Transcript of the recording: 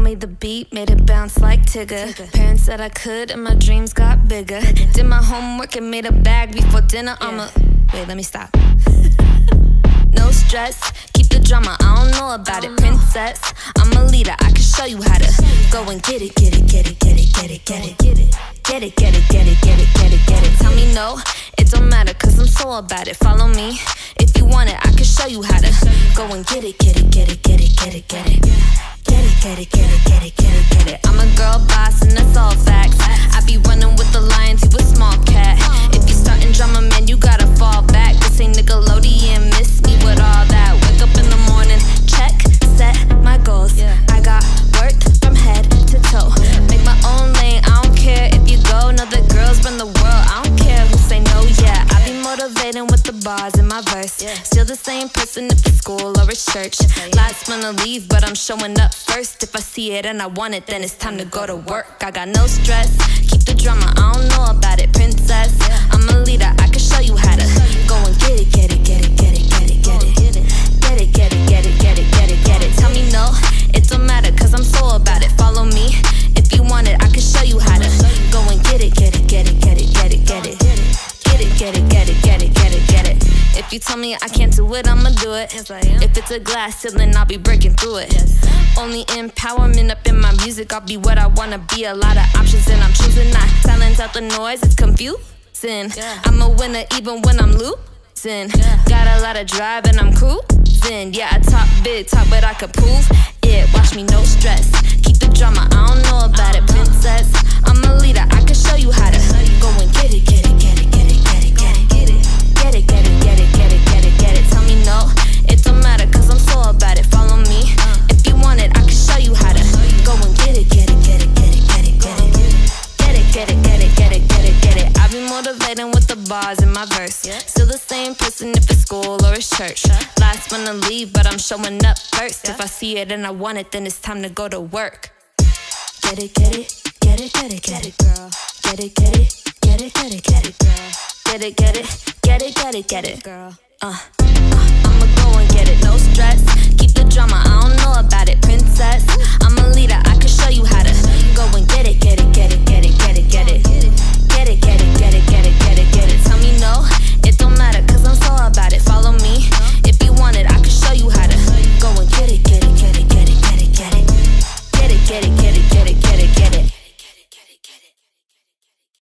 made the beat, made it bounce like Tigger. Parents said I could and my dreams got bigger. Did my homework and made a bag before dinner. Wait, let me stop. No stress, keep the drama, I don't know about it. Princess, I'm a leader, I can show you how to go and get it, get it, get it, get it, get it, get it, get it, get it, get it, get it, get it, get it, get it. Tell me no, it don't matter, cause I'm so about it. Follow me, if you want it, I can show you how to go and get it, get it, get it, get it, get it, get it, get it, get it, get it, get it, get it, get it. I'm a girl boss and that's all facts. I be running with the lions, you a small cat. If you starting drama, man, you gotta fall back. This ain't Nickelodeon, miss me with all that. Wake up in the morning, check, set my goals. I got work from head to toe. Make my own lane, I don't care if you go. Know the girls run the world, I don't care who say no, yeah. I be motivating with the bars in my verse. Still the same person if it's school or it's church. Last one to leave, but I'm showing up first. If I see it and I want it, then it's time to go to work. I got no stress, keep the drama, I don't know about it. Princess, I'm a leader, I can show you how to go and get it, get it, get it, get it, get it, get it, get it, get it, get it, get it, get it, get it, get it. Tell me no, it don't matter, cause I'm so about it. Follow me, if you want it, I can show you how to go and get it, get it, get it, get it, get it, get it, get it, get it, get it, get it, get it, get it. If you tell me I can't do it, I'ma do it. If it's a glass ceiling, I'll be breaking through it. Only empowerment up in my music, I'll be what I wanna be. A lot of options and I'm choosing not. Silence out the noise, it's confusing. I'm a winner even when I'm losing. Got a lot of drive and I'm cruising. Yeah, I talk big, talk but I could prove it. Watch me, no stress, keep the drama, I don't know about it. Princess, I'm a leader, I can show you how to go and get it, get it, get it, get it, get it, get it, get it, get it, get it, get it, get it, get it, get it. Tell me no, it don't matter, cause I'm so about it. Follow me, if you want it, I can show you how to go and get it, get it, get it, get it, get it, get it, get it, get it, get it, get it, get it, get it. I be motivating with the bars in my verse. Still the same person if it's school or it's church. Last one to leave, but I'm showing up first. If I see it and I want it, then it's time to go to work. Get it, get it, get it, get it, get it, girl. Get it, get it, get it, get it, get it, girl. Get it, get it, get it, get it, get it, girl. I'ma go and get it, no stress. Keep the drama, I don't know about it. Princess, I'm